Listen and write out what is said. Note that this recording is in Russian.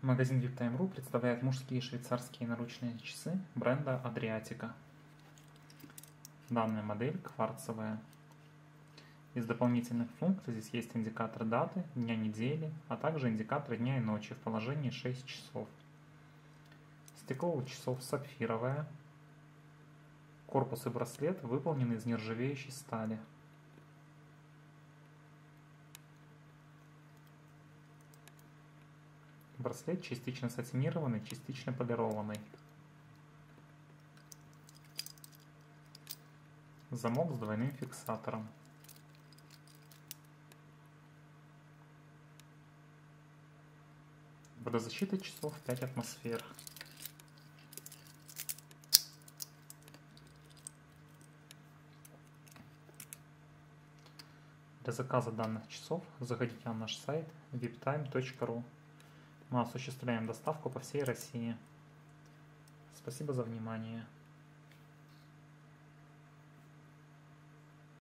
Магазин VIPTime.ru представляет мужские швейцарские наручные часы бренда Adriatica. Данная модель кварцевая. Из дополнительных функций здесь есть индикатор даты, дня недели, а также индикатор дня и ночи в положении 6 часов. Стекло у часов сапфировое. Корпус и браслет выполнены из нержавеющей стали. Браслет частично сатинированный, частично полированный. Замок с двойным фиксатором. Водозащита часов 5 атмосфер. Для заказа данных часов заходите на наш сайт viptime.ru. Мы осуществляем доставку по всей России. Спасибо за внимание.